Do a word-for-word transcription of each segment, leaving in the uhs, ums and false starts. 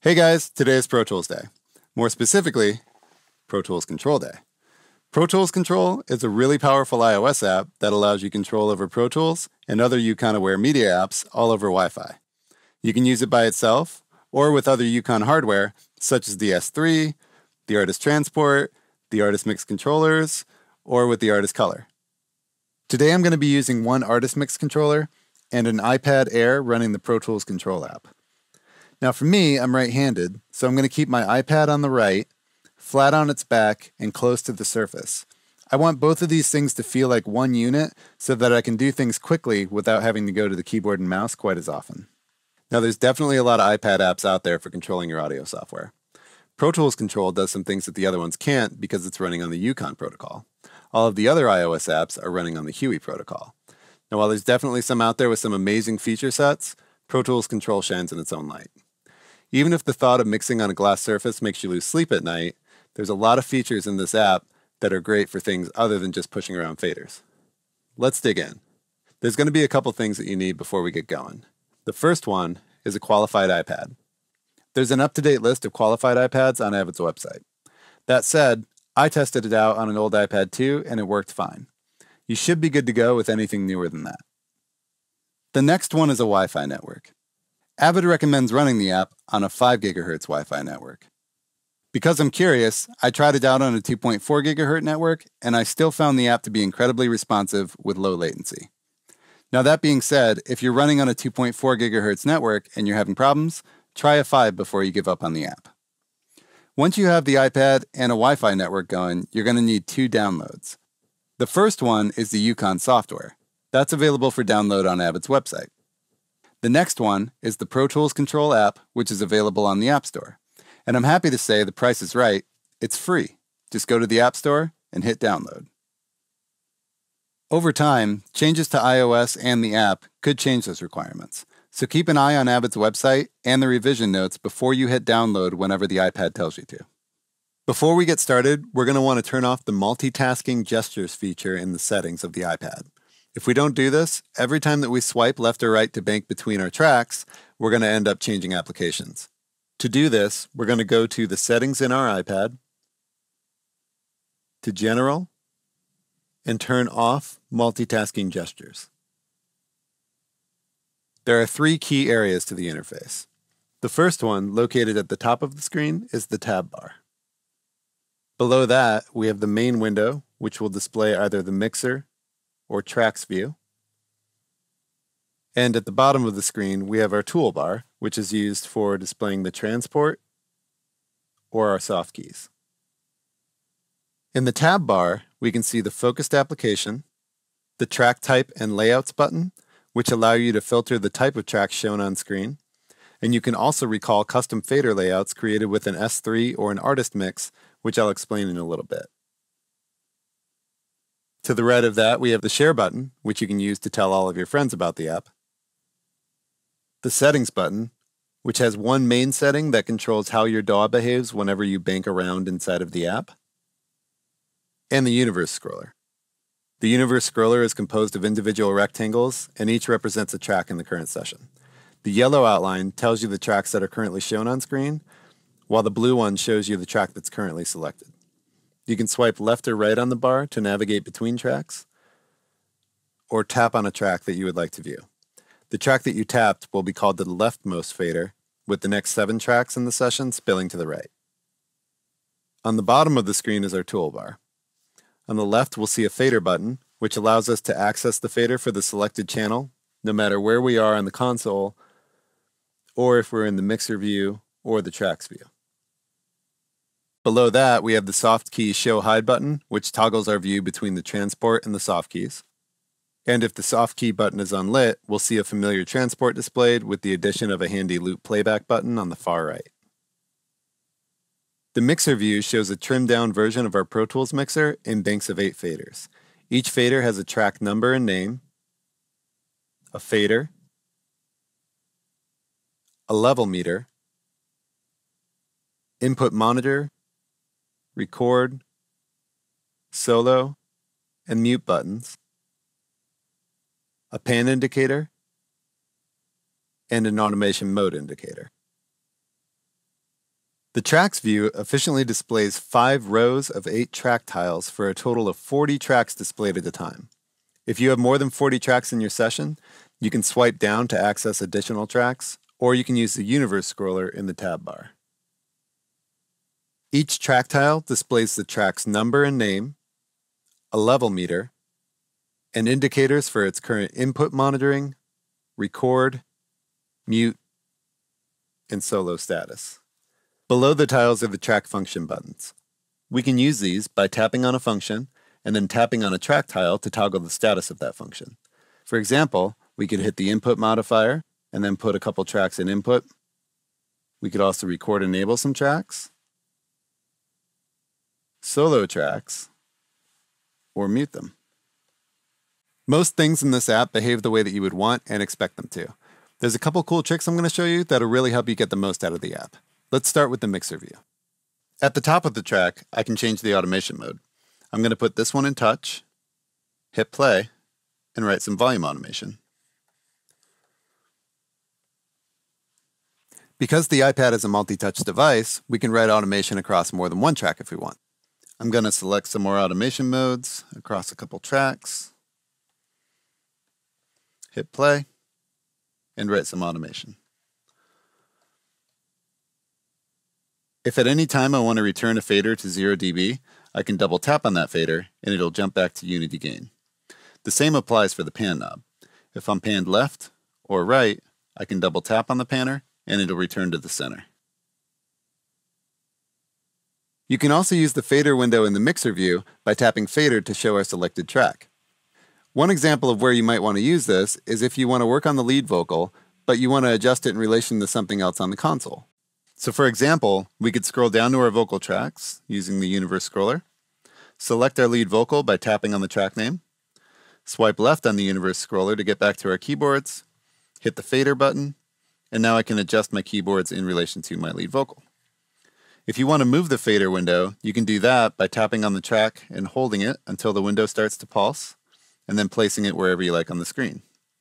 Hey guys, today is Pro Tools Day. More specifically, Pro Tools Control Day. Pro Tools Control is a really powerful iOS app that allows you control over Pro Tools and other Yukon-aware media apps all over Wi-Fi. You can use it by itself or with other Yukon hardware such as the S three, the Artist Transport, the Artist Mix controllers, or with the Artist Color. Today I'm going to be using one Artist Mix controller and an iPad Air running the Pro Tools Control app. Now for me, I'm right-handed, so I'm going to keep my iPad on the right, flat on its back, and close to the surface. I want both of these things to feel like one unit so that I can do things quickly without having to go to the keyboard and mouse quite as often. Now there's definitely a lot of iPad apps out there for controlling your audio software. Pro Tools Control does some things that the other ones can't because it's running on the Yukon Protocol. All of the other iOS apps are running on the Huey Protocol. Now while there's definitely some out there with some amazing feature sets, Pro Tools Control shines in its own light. Even if the thought of mixing on a glass surface makes you lose sleep at night, there's a lot of features in this app that are great for things other than just pushing around faders. Let's dig in. There's going to be a couple things that you need before we get going. The first one is a qualified iPad. There's an up-to-date list of qualified iPads on Avid's website. That said, I tested it out on an old iPad too, and it worked fine. You should be good to go with anything newer than that. The next one is a Wi-Fi network. Avid recommends running the app on a five gigahertz Wi-Fi network. Because I'm curious, I tried it out on a two point four gigahertz network, and I still found the app to be incredibly responsive with low latency. Now that being said, if you're running on a two point four gigahertz network and you're having problems, try a five before you give up on the app. Once you have the iPad and a Wi-Fi network going, you're going to need two downloads. The first one is the Yukon software. That's available for download on Avid's website. The next one is the Pro Tools Control app, which is available on the App Store. And I'm happy to say the price is right. It's free. Just go to the App Store and hit download. Over time, changes to iOS and the app could change those requirements. So keep an eye on Avid's website and the revision notes before you hit download whenever the iPad tells you to. Before we get started, we're going to want to turn off the multitasking gestures feature in the settings of the iPad. If we don't do this, every time that we swipe left or right to bank between our tracks, we're going to end up changing applications. To do this, we're going to go to the settings in our iPad, to General, and turn off multitasking gestures. There are three key areas to the interface. The first one, located at the top of the screen, is the tab bar. Below that, we have the main window, which will display either the mixer or tracks view. And at the bottom of the screen, we have our toolbar, which is used for displaying the transport or our soft keys. In the tab bar, we can see the focused application, the track type and layouts button, which allow you to filter the type of tracks shown on screen. And you can also recall custom fader layouts created with an S three or an artist mix, which I'll explain in a little bit. To the right of that, we have the Share button, which you can use to tell all of your friends about the app. The Settings button, which has one main setting that controls how your D A W behaves whenever you bank around inside of the app. And the Universe scroller. The Universe scroller is composed of individual rectangles, and each represents a track in the current session. The yellow outline tells you the tracks that are currently shown on screen, while the blue one shows you the track that's currently selected. You can swipe left or right on the bar to navigate between tracks, or tap on a track that you would like to view. The track that you tapped will be called the leftmost fader, with the next seven tracks in the session spilling to the right. On the bottom of the screen is our toolbar. On the left, we'll see a fader button, which allows us to access the fader for the selected channel, no matter where we are on the console, or if we're in the mixer view or the tracks view. Below that, we have the soft key show hide button, which toggles our view between the transport and the soft keys. And if the soft key button is unlit, we'll see a familiar transport displayed with the addition of a handy loop playback button on the far right. The mixer view shows a trimmed down version of our Pro Tools mixer in banks of eight faders. Each fader has a track number and name, a fader, a level meter, input monitor, record, solo, and mute buttons, a pan indicator, and an automation mode indicator. The Tracks view efficiently displays five rows of eight track tiles for a total of forty tracks displayed at a time. If you have more than forty tracks in your session, you can swipe down to access additional tracks, or you can use the Universe scroller in the tab bar. Each track tile displays the track's number and name, a level meter, and indicators for its current input monitoring, record, mute, and solo status. Below the tiles are the track function buttons. We can use these by tapping on a function and then tapping on a track tile to toggle the status of that function. For example, we could hit the input modifier and then put a couple tracks in input. We could also record and enable some tracks, solo tracks, or mute them. Most things in this app behave the way that you would want and expect them to. There's a couple cool tricks I'm going to show you that'll really help you get the most out of the app. Let's start with the mixer view. At the top of the track, I can change the automation mode. I'm going to put this one in touch, hit play, and write some volume automation. Because the iPad is a multi-touch device, we can write automation across more than one track if we want. I'm going to select some more automation modes across a couple tracks, hit play, and write some automation. If at any time I want to return a fader to zero D B, I can double tap on that fader and it'll jump back to unity gain. The same applies for the pan knob. If I'm panned left or right, I can double tap on the panner and it'll return to the center. You can also use the fader window in the mixer view by tapping fader to show our selected track. One example of where you might want to use this is if you want to work on the lead vocal, but you want to adjust it in relation to something else on the console. So for example, we could scroll down to our vocal tracks using the Universe scroller, select our lead vocal by tapping on the track name, swipe left on the Universe scroller to get back to our keyboards, hit the fader button, and now I can adjust my keyboards in relation to my lead vocal. If you want to move the fader window, you can do that by tapping on the track and holding it until the window starts to pulse, and then placing it wherever you like on the screen.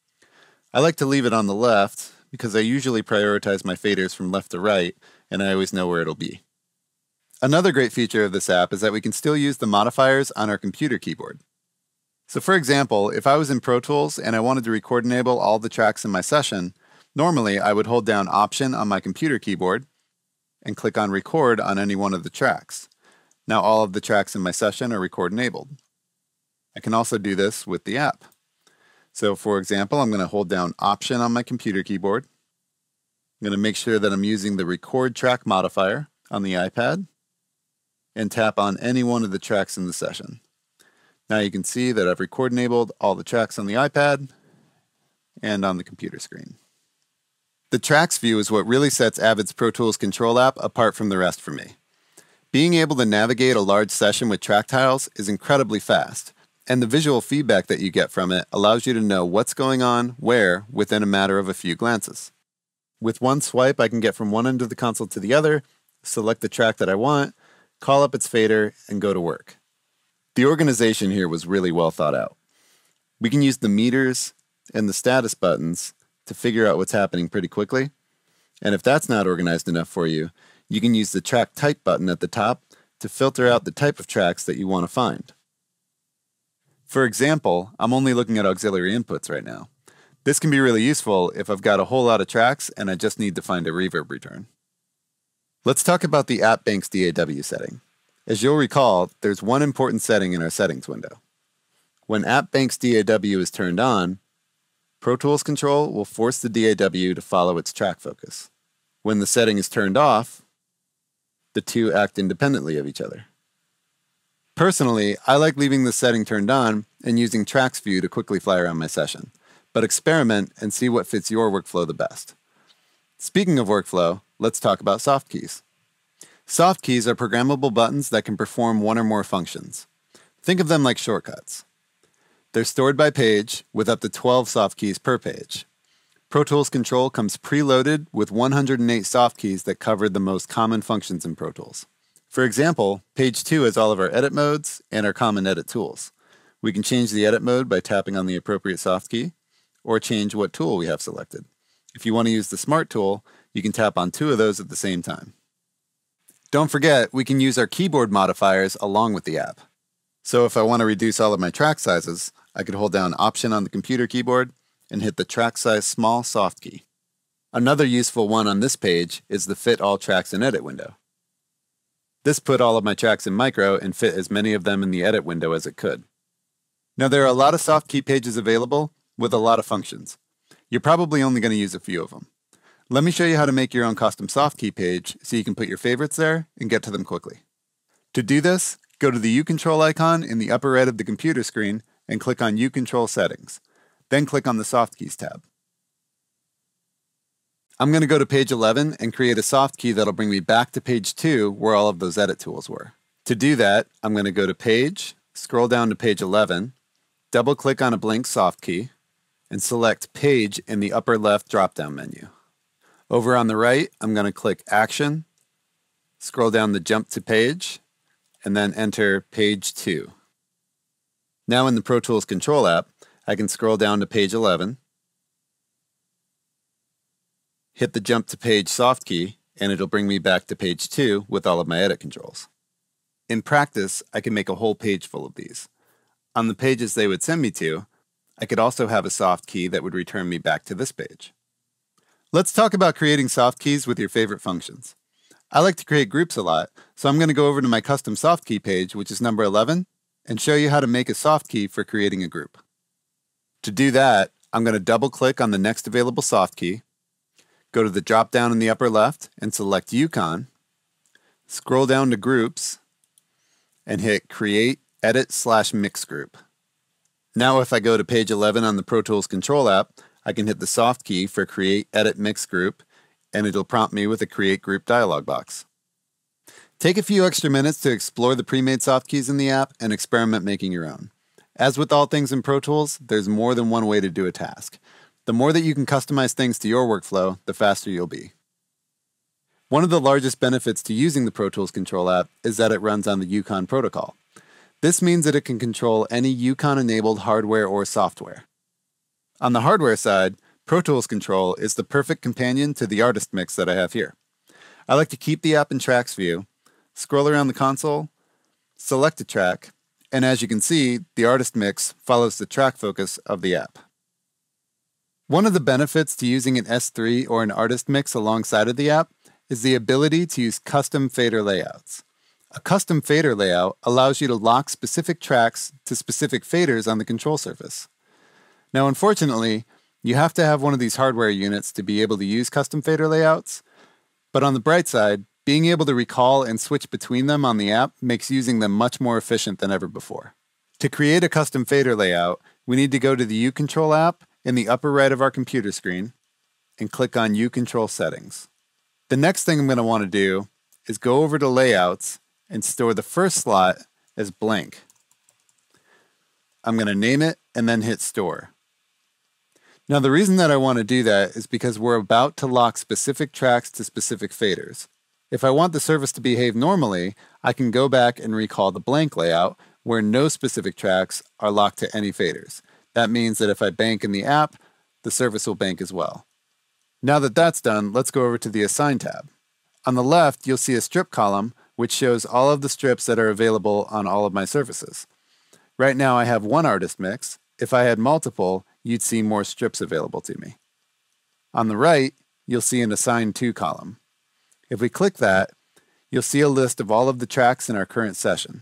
I like to leave it on the left because I usually prioritize my faders from left to right, and I always know where it'll be. Another great feature of this app is that we can still use the modifiers on our computer keyboard. So for example, if I was in Pro Tools and I wanted to record and enable all the tracks in my session, normally I would hold down Option on my computer keyboard and click on Record on any one of the tracks. Now all of the tracks in my session are record enabled. I can also do this with the app. So for example, I'm going to hold down Option on my computer keyboard. I'm going to make sure that I'm using the Record Track modifier on the iPad and tap on any one of the tracks in the session. Now you can see that I've record enabled all the tracks on the iPad and on the computer screen. The Tracks view is what really sets Avid's Pro Tools Control app apart from the rest for me. Being able to navigate a large session with track tiles is incredibly fast, and the visual feedback that you get from it allows you to know what's going on where within a matter of a few glances. With one swipe, I can get from one end of the console to the other, select the track that I want, call up its fader, and go to work. The organization here was really well thought out. We can use the meters and the status buttons to figure out what's happening pretty quickly. And if that's not organized enough for you, you can use the Track Type button at the top to filter out the type of tracks that you want to find. For example, I'm only looking at auxiliary inputs right now. This can be really useful if I've got a whole lot of tracks and I just need to find a reverb return. Let's talk about the App Bank's D A W setting. As you'll recall, there's one important setting in our settings window. When App Bank's D A W is turned on, Pro Tools Control will force the D A W to follow its track focus. When the setting is turned off, the two act independently of each other. Personally, I like leaving the setting turned on and using Tracks View to quickly fly around my session, but experiment and see what fits your workflow the best. Speaking of workflow, let's talk about softkeys. Softkeys are programmable buttons that can perform one or more functions. Think of them like shortcuts. They're stored by page with up to twelve softkeys per page. Pro Tools Control comes preloaded with one hundred eight softkeys that cover the most common functions in Pro Tools. For example, page two has all of our edit modes and our common edit tools. We can change the edit mode by tapping on the appropriate softkey, or change what tool we have selected. If you want to use the Smart tool, you can tap on two of those at the same time. Don't forget, we can use our keyboard modifiers along with the app. So if I want to reduce all of my track sizes, I could hold down Option on the computer keyboard and hit the Track Size Small soft key. Another useful one on this page is the Fit All Tracks in Edit window. This put all of my tracks in micro and fit as many of them in the edit window as it could. Now there are a lot of soft key pages available with a lot of functions. You're probably only going to use a few of them. Let me show you how to make your own custom soft key page so you can put your favorites there and get to them quickly. To do this, go to the U Control icon in the upper right of the computer screen and click on U Control Settings. Then click on the Soft Keys tab. I'm going to go to page eleven and create a soft key that'll bring me back to page two where all of those edit tools were. To do that, I'm going to go to Page, scroll down to page eleven, double-click on a blank soft key, and select Page in the upper left drop-down menu. Over on the right, I'm going to click Action, scroll down the Jump to Page, and then enter Page two. Now in the Pro Tools Control app, I can scroll down to page eleven, hit the Jump to Page soft key, and it'll bring me back to page two with all of my edit controls. In practice, I can make a whole page full of these. On the pages they would send me to, I could also have a soft key that would return me back to this page. Let's talk about creating soft keys with your favorite functions. I like to create groups a lot, so I'm going to go over to my custom soft key page, which is number eleven, and show you how to make a soft key for creating a group. To do that, I'm going to double-click on the next available soft key, go to the drop-down in the upper left and select Yukon, scroll down to Groups, and hit Create Edit slash Mix Group. Now if I go to page eleven on the Pro Tools Control app, I can hit the soft key for Create Edit Mix Group, and it'll prompt me with a Create Group dialog box. Take a few extra minutes to explore the pre-made soft keys in the app and experiment making your own. As with all things in Pro Tools, there's more than one way to do a task. The more that you can customize things to your workflow, the faster you'll be. One of the largest benefits to using the Pro Tools Control app is that it runs on the Yukon Protocol. This means that it can control any Yukon-enabled hardware or software. On the hardware side, Pro Tools Control is the perfect companion to the artist mix that I have here. I like to keep the app in tracks view, scroll around the console, select a track, and as you can see, the artist mix follows the track focus of the app. One of the benefits to using an S three or an artist mix alongside of the app is the ability to use custom fader layouts. A custom fader layout allows you to lock specific tracks to specific faders on the control surface. Now, unfortunately, you have to have one of these hardware units to be able to use custom fader layouts, but on the bright side, being able to recall and switch between them on the app makes using them much more efficient than ever before. To create a custom fader layout, we need to go to the U Control app in the upper right of our computer screen and click on U Control Settings. The next thing I'm going to want to do is go over to Layouts and store the first slot as blank. I'm going to name it and then hit Store. Now the reason that I want to do that is because we're about to lock specific tracks to specific faders. If I want the service to behave normally, I can go back and recall the blank layout where no specific tracks are locked to any faders. That means that if I bank in the app, the service will bank as well. Now that that's done, let's go over to the Assign tab. On the left, you'll see a strip column which shows all of the strips that are available on all of my surfaces. Right now I have one artist mix. If I had multiple, you'd see more strips available to me. On the right, you'll see an Assign To column. If we click that, you'll see a list of all of the tracks in our current session.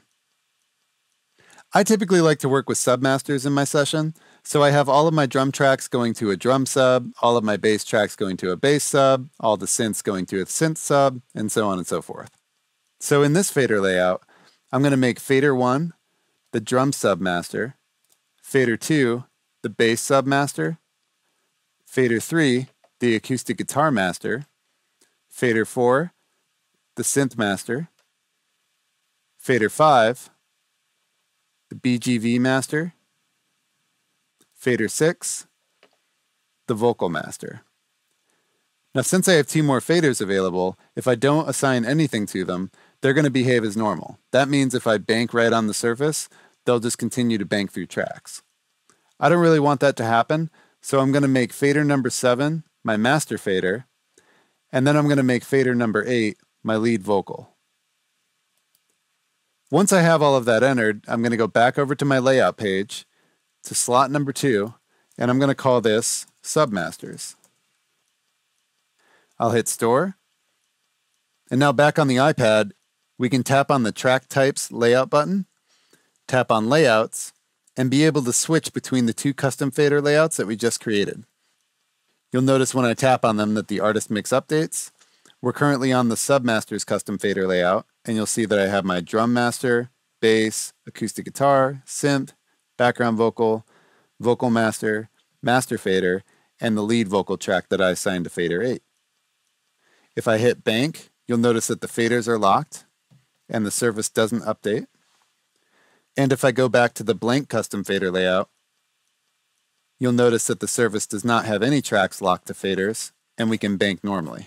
I typically like to work with submasters in my session, so I have all of my drum tracks going to a drum sub, all of my bass tracks going to a bass sub, all the synths going to a synth sub, and so on and so forth. So in this fader layout, I'm going to make fader one the drum submaster, fader two the bass submaster, fader three the acoustic guitar master, fader four the synth master, fader five the B G V master, fader six the vocal master. Now since I have two more faders available, if I don't assign anything to them, they're going to behave as normal. That means if I bank right on the surface, they'll just continue to bank through tracks. I don't really want that to happen, so I'm going to make fader number seven my master fader, and then I'm going to make fader number eight my lead vocal. Once I have all of that entered, I'm going to go back over to my layout page to slot number two, and I'm going to call this Submasters. I'll hit Store. And now back on the iPad, we can tap on the Track Types Layout button, tap on Layouts, and be able to switch between the two custom fader layouts that we just created. You'll notice when I tap on them that the Artist Mix updates. We're currently on the Submasters custom fader layout, and you'll see that I have my drum master, bass, acoustic guitar, synth, background vocal, vocal master, master fader, and the lead vocal track that I assigned to fader eight. If I hit bank, you'll notice that the faders are locked and the surface doesn't update. And if I go back to the blank custom fader layout, you'll notice that the surface does not have any tracks locked to faders, and we can bank normally.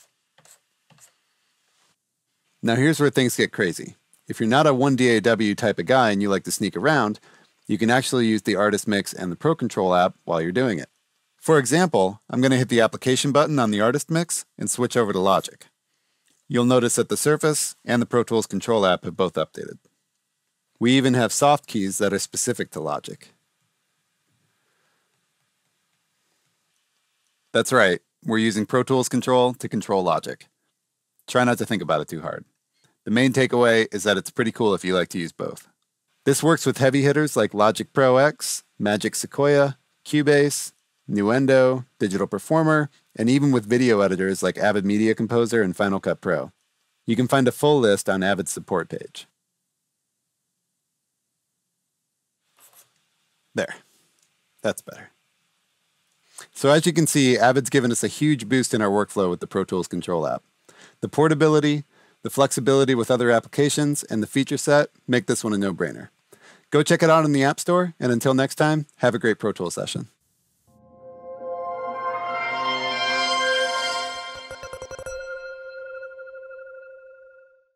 Now here's where things get crazy. If you're not a one D A W type of guy and you like to sneak around, you can actually use the Artist Mix and the Pro Control app while you're doing it. For example, I'm going to hit the application button on the Artist Mix and switch over to Logic. You'll notice that the Surface and the Pro Tools Control app have both updated. We even have soft keys that are specific to Logic. That's right, we're using Pro Tools Control to control Logic. Try not to think about it too hard. The main takeaway is that it's pretty cool if you like to use both. This works with heavy hitters like Logic Pro X, Magic Sequoia, Cubase, Nuendo, Digital Performer, and even with video editors like Avid Media Composer and Final Cut Pro. You can find a full list on Avid's support page. There. That's better. So as you can see, Avid's given us a huge boost in our workflow with the Pro Tools Control app. The portability, the flexibility with other applications, and the feature set make this one a no-brainer. Go check it out in the App Store, and until next time, have a great Pro Tools session.